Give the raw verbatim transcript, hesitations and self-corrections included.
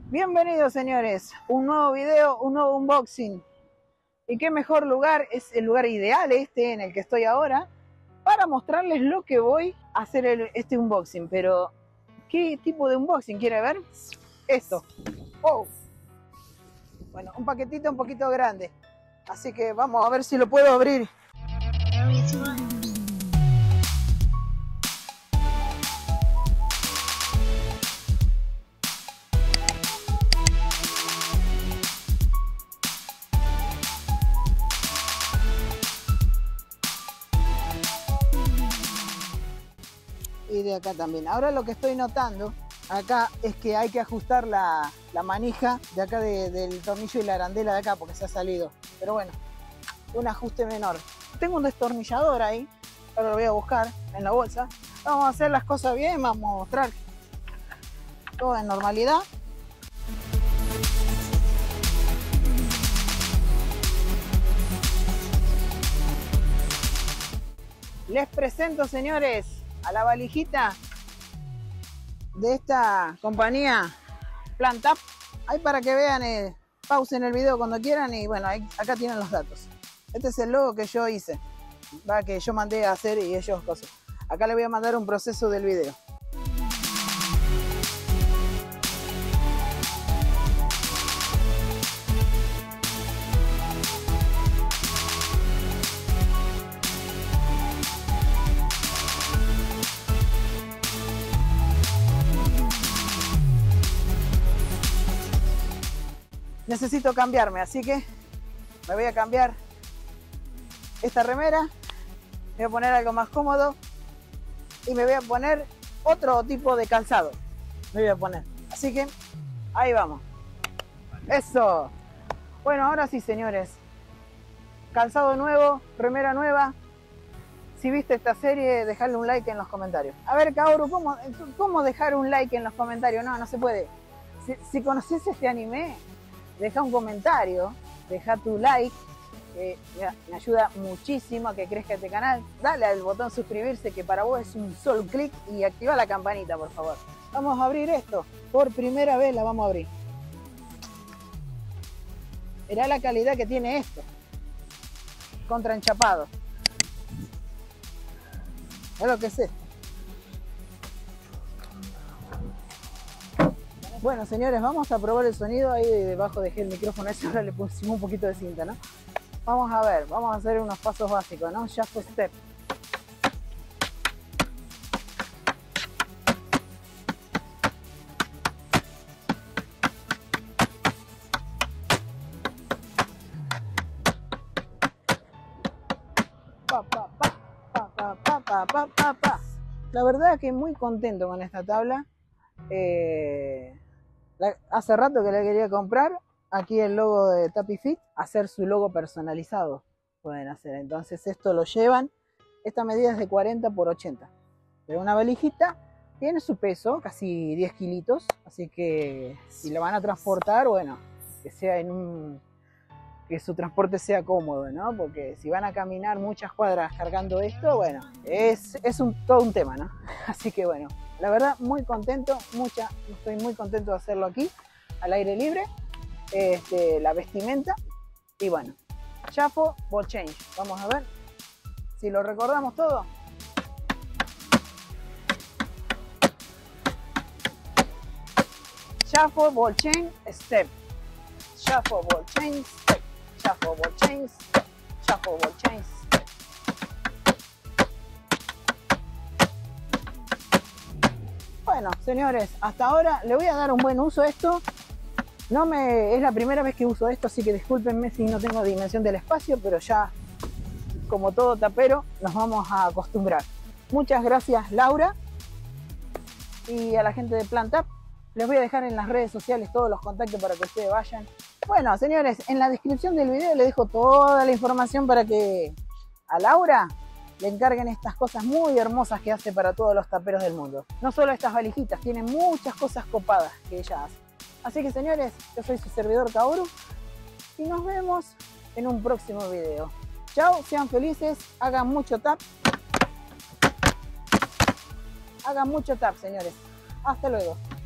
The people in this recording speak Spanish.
Bienvenidos, señores, un nuevo video, un nuevo unboxing. Y qué mejor lugar, es el lugar ideal este en el que estoy ahora para mostrarles lo que voy a hacer el, este unboxing. Pero, ¿qué tipo de unboxing quiere ver? Esto. Oh. Bueno, un paquetito un poquito grande, así que vamos a ver si lo puedo abrir. Y de acá también. Ahora lo que estoy notando acá es que hay que ajustar la, la manija de acá de, del tornillo y la arandela de acá porque se ha salido. Pero bueno, un ajuste menor. Tengo un destornillador ahí, ahora lo voy a buscar en la bolsa. Vamos a hacer las cosas bien, vamos a mostrar todo en normalidad. Les presento, señores, a la valijita de esta compañía PlantUp. Ahí para que vean, eh, pausen el video cuando quieran y bueno, ahí, acá tienen los datos. Este es el logo que yo hice, va, que yo mandé a hacer y ellos cosas. Acá les voy a mandar un proceso del video. Necesito cambiarme, así que me voy a cambiar esta remera, me voy a poner algo más cómodo y me voy a poner otro tipo de calzado. Me voy a poner, así que ahí vamos. Eso. Bueno, ahora sí, señores. Calzado nuevo, remera nueva. Si viste esta serie, dejadle un like en los comentarios. A ver, Kaoru, ¿cómo, cómo dejar un like en los comentarios? No, no se puede. Si, si conoces este anime, deja un comentario, deja tu like, que me ayuda muchísimo a que crezca este canal. Dale al botón suscribirse, que para vos es un solo clic, y activa la campanita, por favor. Vamos a abrir esto, por primera vez la vamos a abrir. Mirá la calidad que tiene esto, contra enchapado. Es lo que es esto. Bueno, señores, vamos a probar el sonido. Ahí debajo dejé el micrófono ese, ahora le pusimos un poquito de cinta, ¿no? Vamos a ver, vamos a hacer unos pasos básicos, ¿no? Shuffle step. Pa, pa, pa, pa, pa, pa, pa, pa, pa. La verdad que muy contento con esta tabla. Eh... La, hace rato que la quería comprar. Aquí el logo de Tapifit, hacer su logo personalizado pueden hacer. Entonces esto lo llevan, esta medida es de cuarenta por ochenta, pero una valijita tiene su peso, casi diez kilitos, así que si la van a transportar, bueno, que sea en un, que su transporte sea cómodo, ¿no? Porque si van a caminar muchas cuadras cargando esto, bueno, es, es un, todo un tema, ¿no? Así que bueno, la verdad muy contento, mucha, estoy muy contento de hacerlo aquí, al aire libre. Este, la vestimenta y bueno, Shuffle Ball Change. Vamos a ver si lo recordamos todo. Shuffle Ball Change Step, Shuffle Ball Change Step, Shuffle Ball Change Step, Shuffle Ball Change Step. Bueno, señores, hasta ahora le voy a dar un buen uso a esto. No me, es la primera vez que uso esto, así que discúlpenme si no tengo dimensión del espacio, pero ya, como todo tapero, nos vamos a acostumbrar. Muchas gracias, Laura, y a la gente de PlantUp. Les voy a dejar en las redes sociales todos los contactos para que ustedes vayan. Bueno, señores, en la descripción del video les dejo toda la información para que a Laura le encarguen estas cosas muy hermosas que hace para todos los taperos del mundo. No solo estas valijitas, tiene muchas cosas copadas que ella hace. Así que, señores, yo soy su servidor Kaoru y nos vemos en un próximo video. Chao, sean felices, hagan mucho tap. Hagan mucho tap, señores. Hasta luego.